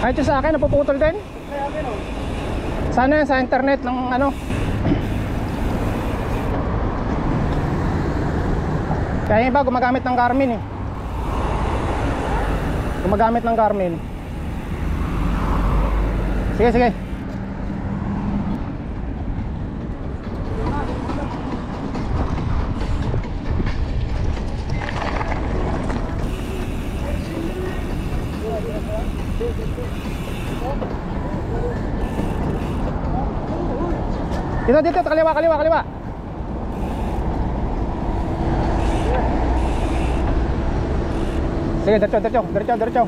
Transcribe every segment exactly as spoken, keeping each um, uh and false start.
Kahit yung sa akin napuputol din. Sana yan sa internet ng ano. Kaya iba gumagamit ng Garmin eh. Gumagamit ng Garmin. Sige, sige. Dito, dito, kaliwa, kaliwa, kaliwa. Sige, diretso, diretso, diretso, diretso.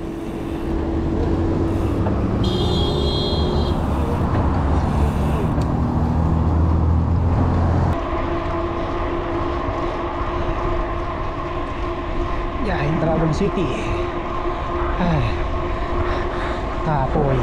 Yahin Dragon City. Ay, tapoy.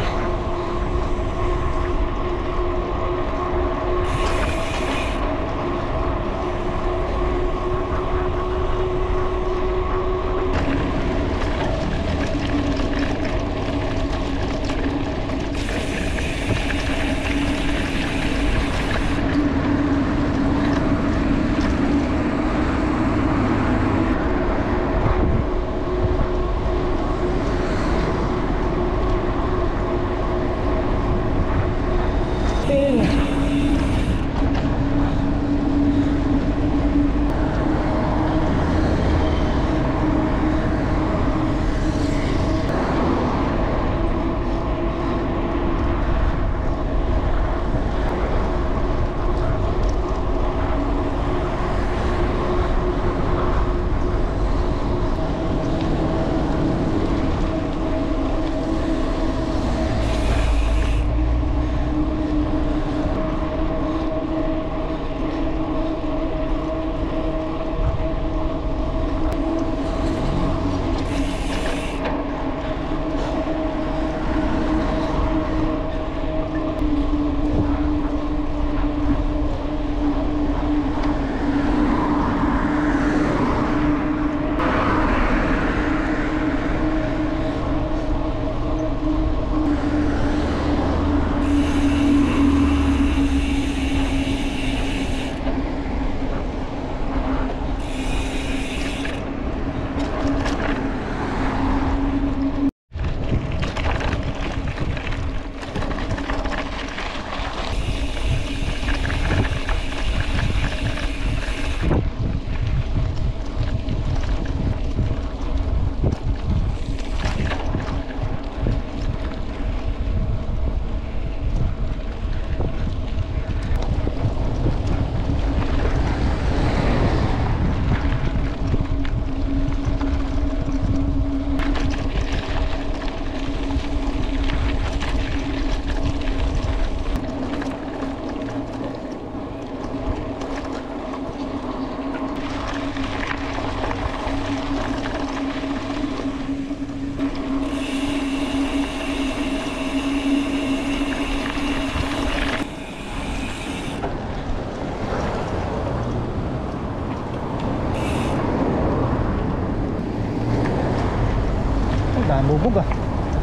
Bubog ah.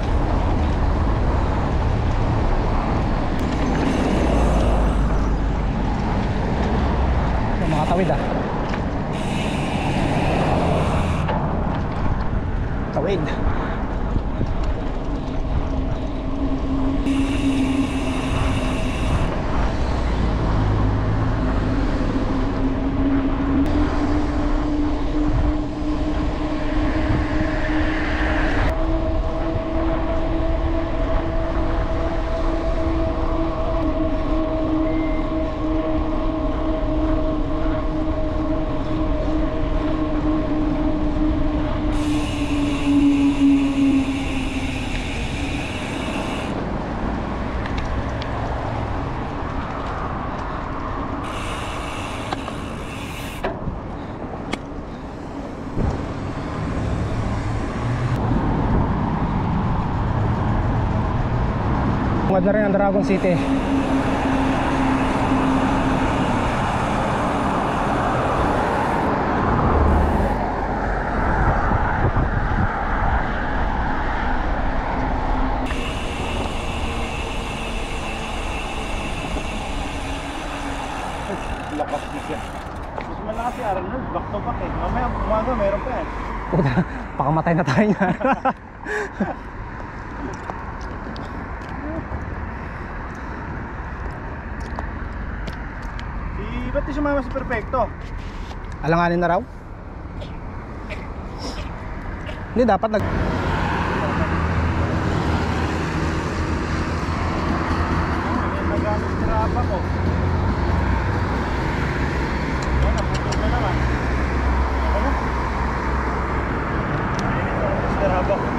Mga tawid ah. Tawid. Tungad na rin ang Dragon City. lakas niya. Mas malakas si Arnold, back to back eh. Mamaya umaga meron pa yan. Puta, pakamatay na tayo niya. Si, ba't di sumama si Perfecto? Alanganin na raw? Hindi, dapat nag... Yan nagamit si Rapa ko. Yan, naputol na naman. Ano? Ayun, si Rapa ko.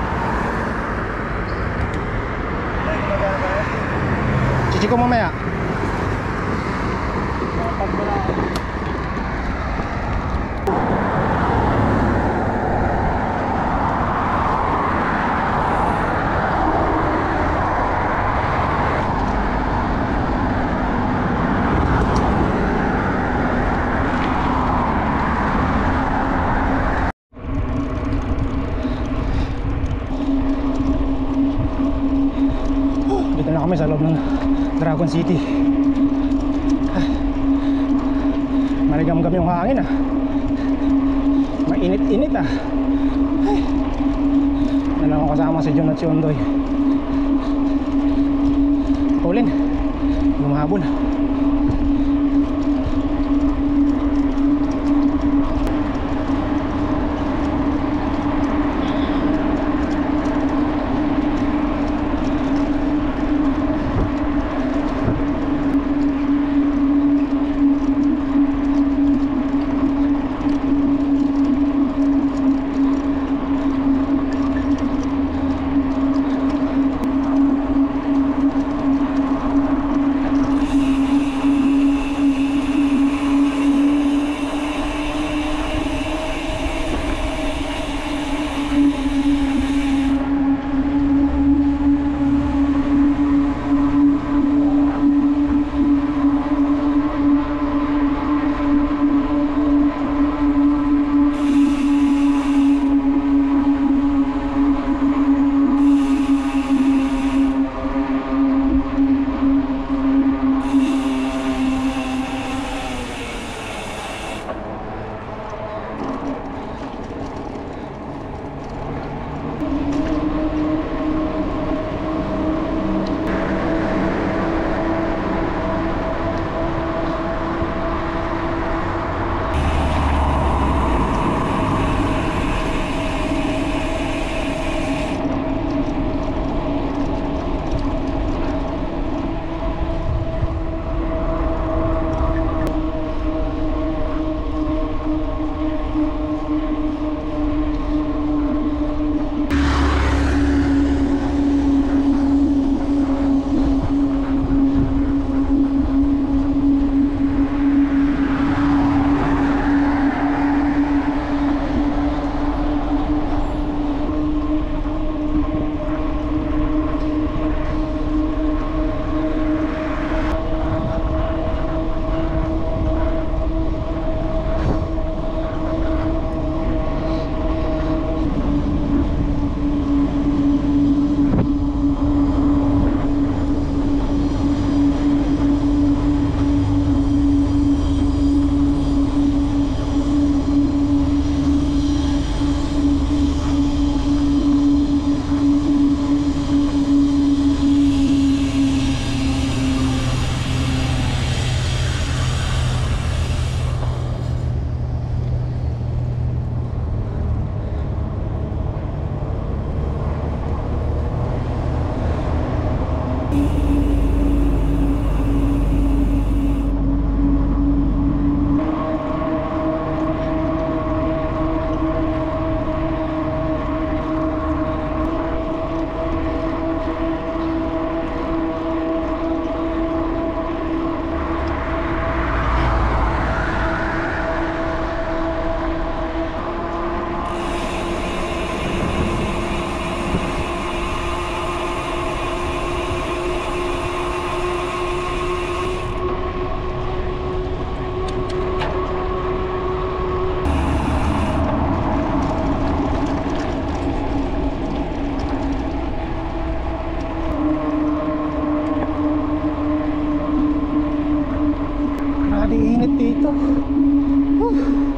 Ay, magagamit. Chichi ko mamaya. Pag wala ako. Dito na kami sa loob ng Dragon City. Ah, maligam-gam yung hangin ah. Mainit-init ah. Ay, na lang ako kasama si John at si Ondoy. Pauline, lumahabol. init dito. Whew.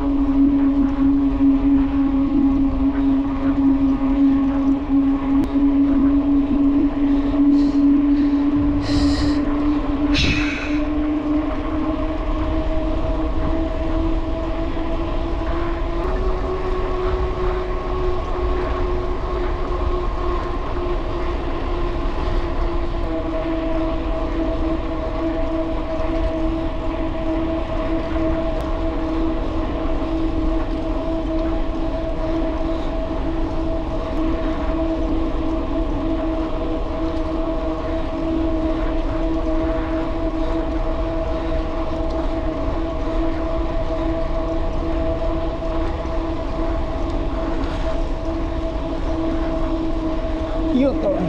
U-turn.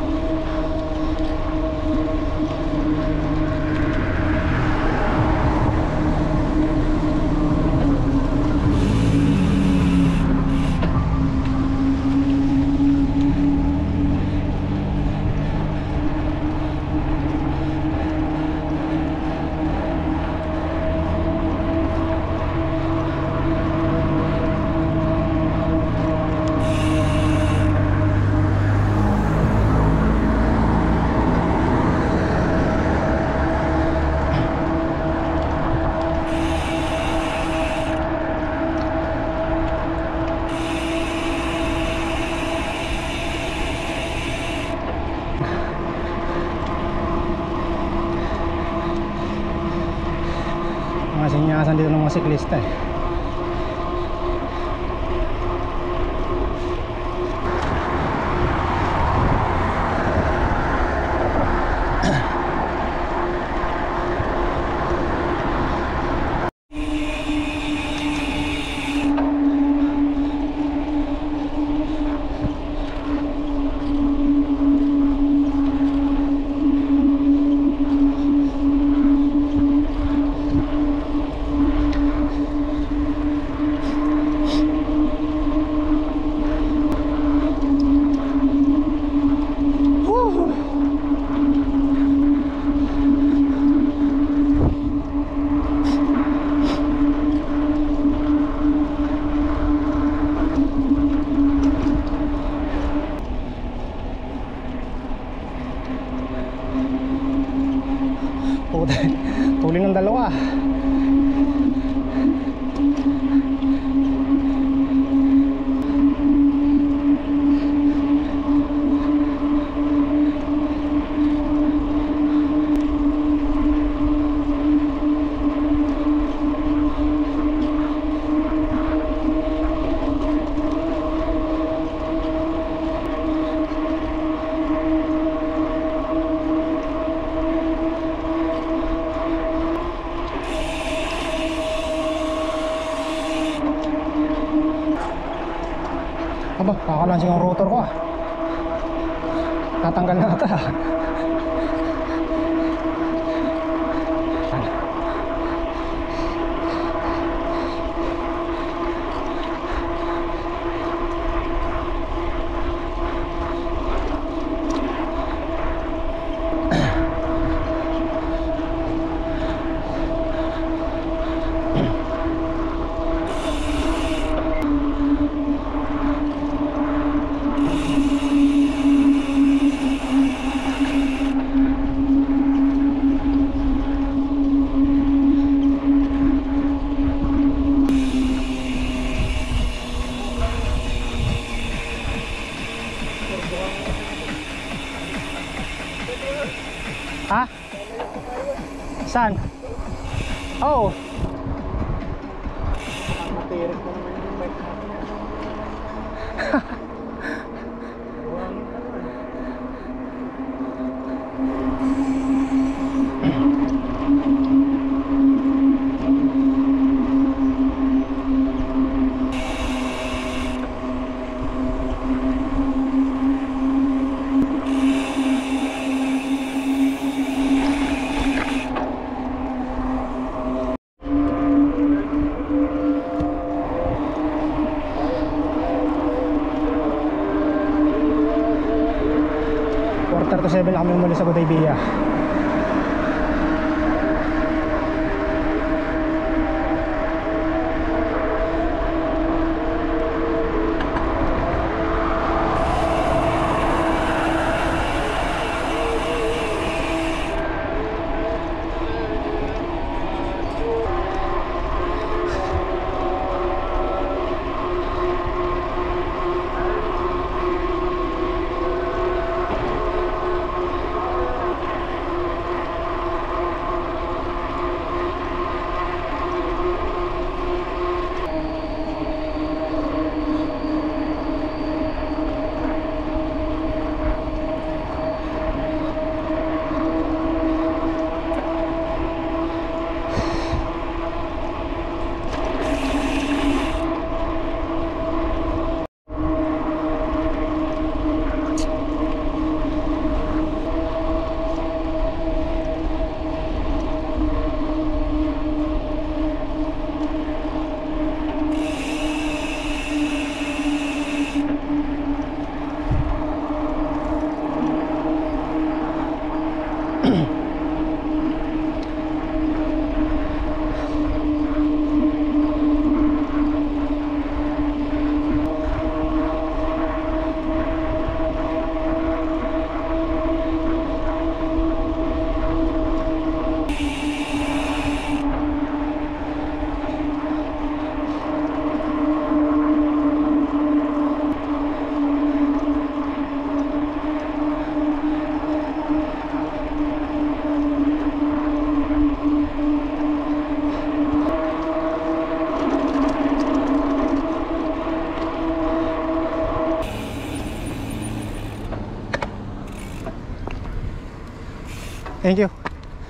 Mga sinyasan dito ng mga siklista eh. Tuloy ng dalawa. Aba, kakalansing ang rotor ko ah. Tatanggal na ata. Ha? Saan? Oh. Matirik mo naman yung bike natin. Quarter to seven na kami umuli sa Godaybia. Thank you.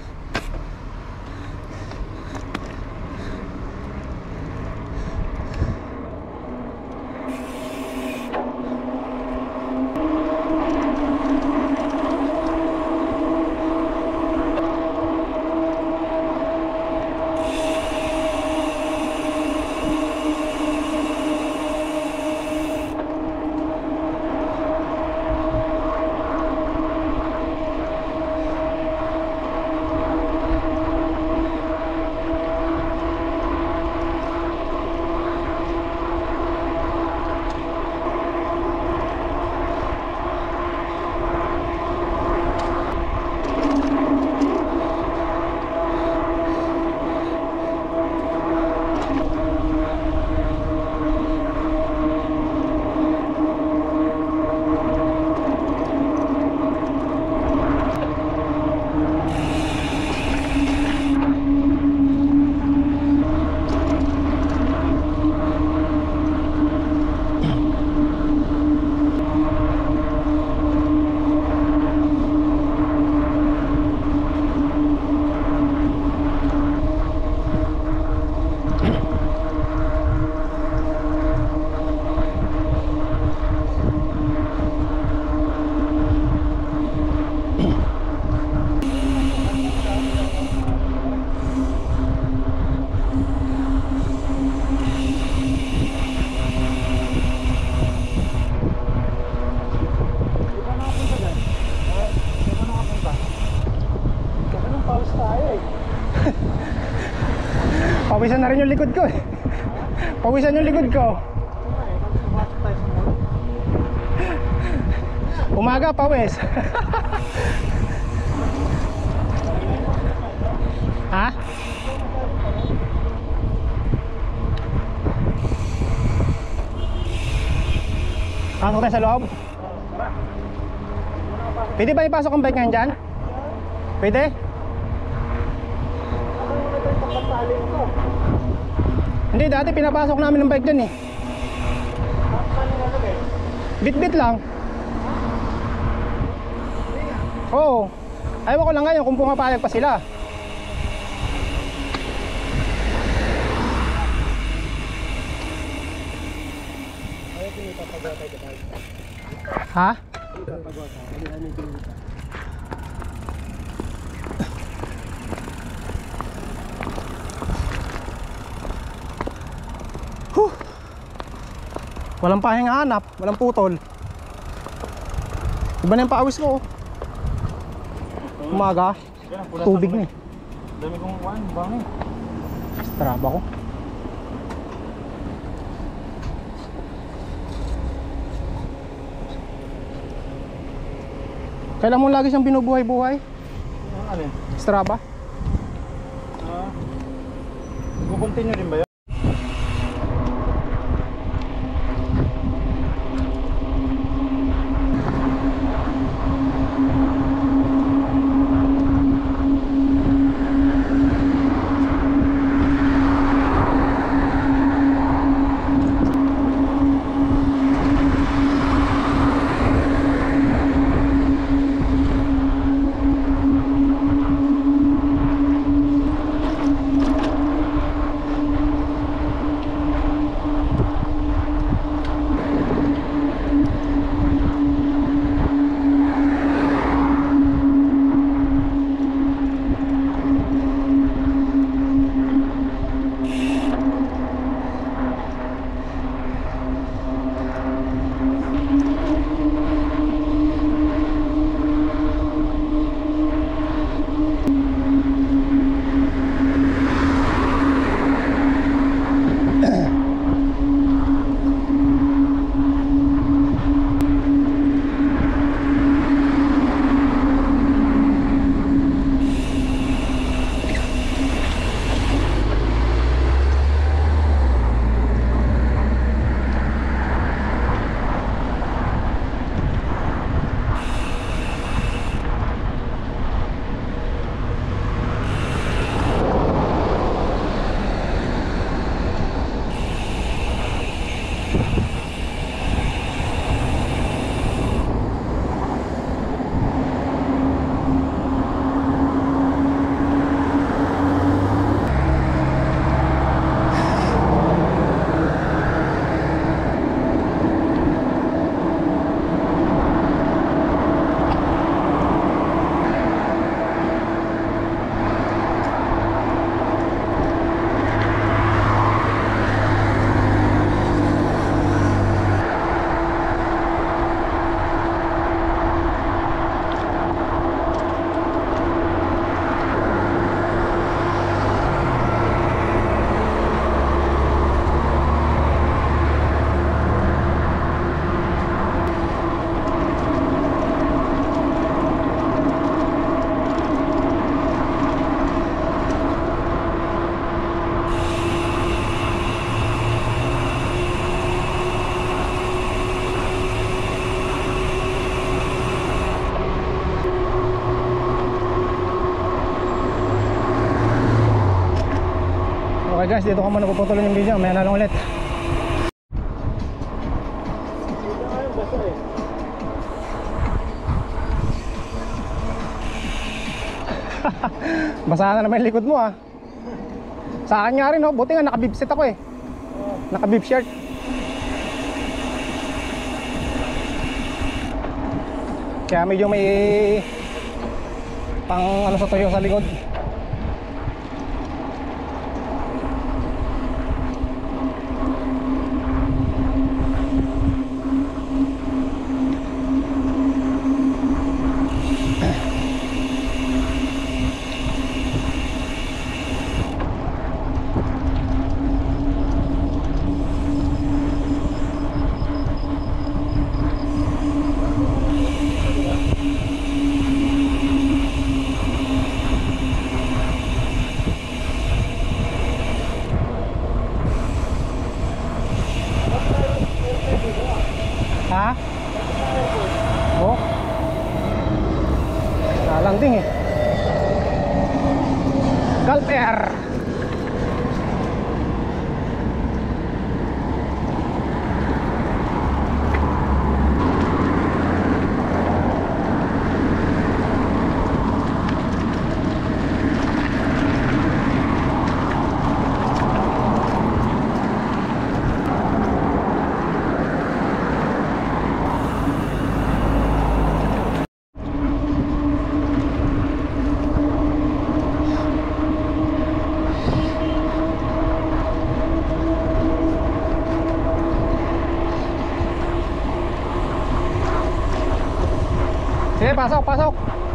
Pawisan na rin yung likod ko eh. Pawisan yung likod ko. Umaga, pawis. Ha? Pasok tayo sa loob. Pwede ba ipasok ang bike ngayon dyan? Pwede? Hindi, dati pinapasok namin ng bike dyan eh. Bit-bit lang. Oo. Ayaw ko lang ngayon kung pumapayag pa sila. Ha? Huh. Walang pahinga hanap, walang putol. Iba na yung paawis ko. Umaga, tubig na eh. Dami kong kuhan, bang eh. Traba ko. Kailan mo lagi siyang binubuhay-buhay? Ano alin? Straba? Ah, mag-continue din ba yun? Okay guys, dito ko muna puputuloy yung video. May lang ulit. Basa na naman yung likod mo ah. Sa akin nga rin oh, buti nga naka-bib set ako eh. Naka-bib shirt. Kaya medyo may pang ano sa tuyo sa likod. Ha? Oh. Nalanding eh. Gulf Air. Sige, pasok, pasok.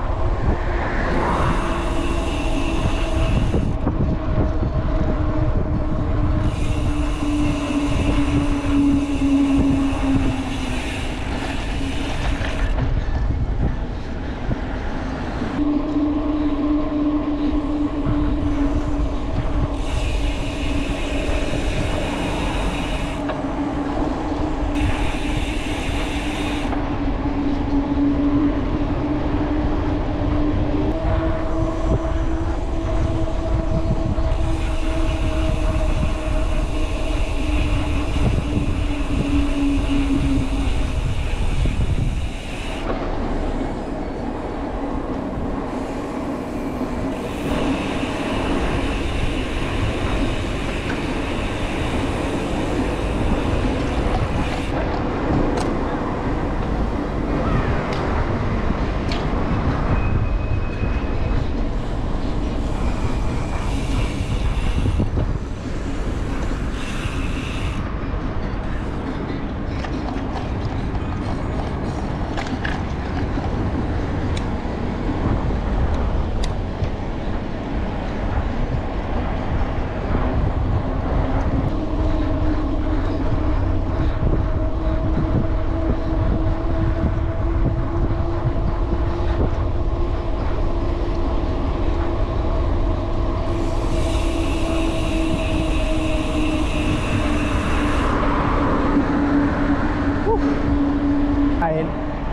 Kain.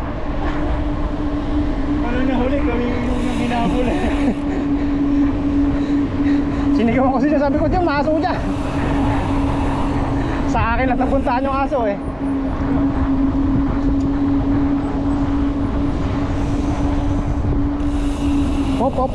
Ano na huli? Kami yung hinabol eh. Sinigawan ko siya, sabi ko dyan, maaso dyan. Sa akin lang napuntahan yung aso eh. Hop hop.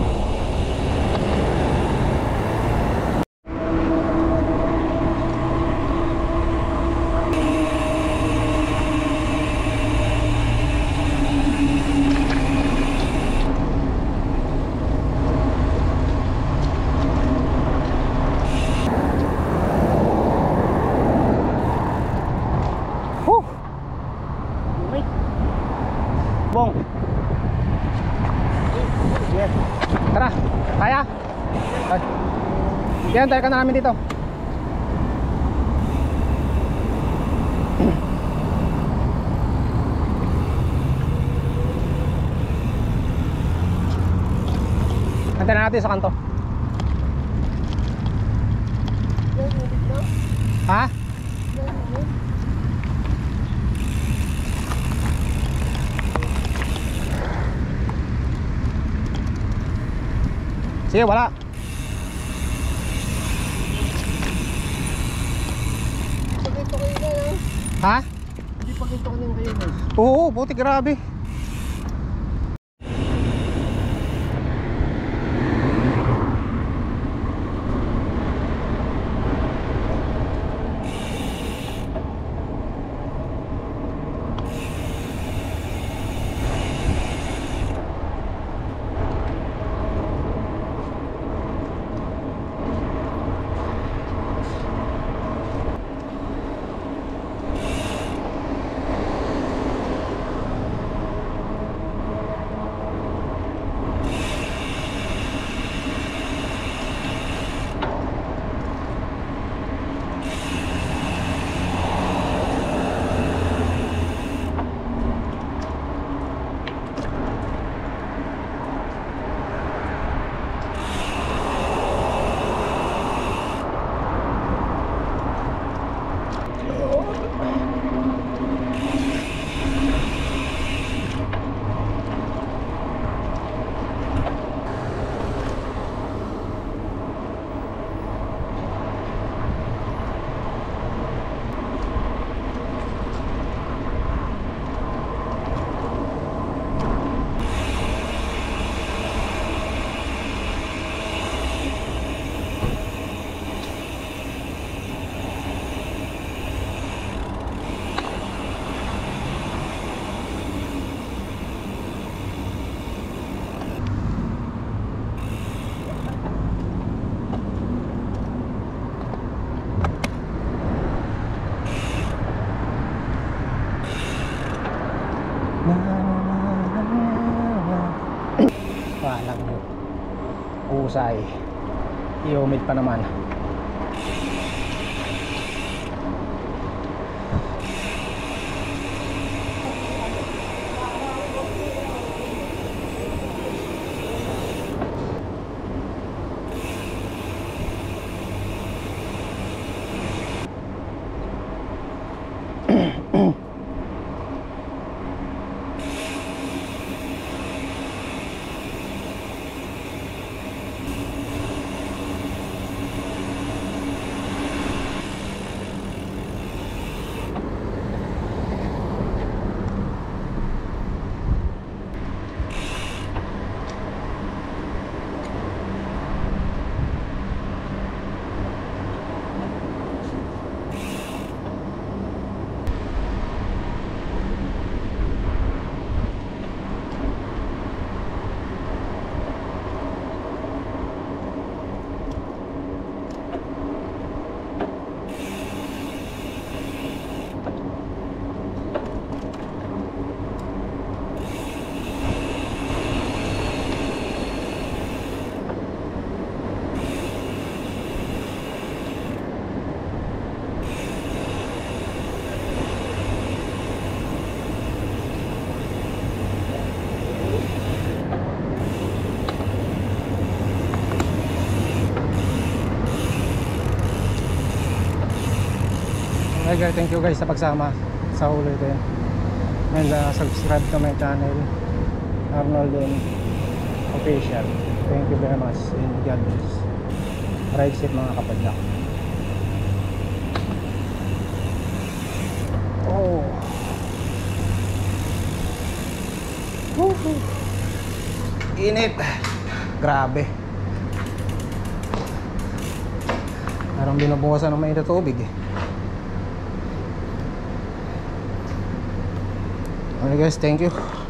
Bong. Yes. Tara, kaya? Yan, tayo ka na namin dito. Antayin na natin sa kanto. Ha? Sige, wala. Ha? Hindi pa ganito kanina kayo eh. Oo, buti grabe. Walang usay. I-humid pa naman. Okay guys, thank you guys sa pagsama sa ulitin. And uh, subscribe to my channel, Arnold and Official. Thank you very much and God bless. Ride safe mga kapadyak. Oh. Woohoo. Init. Grabe. Parang binubukasan ng mainit na tubig eh. Okay guys, thank you.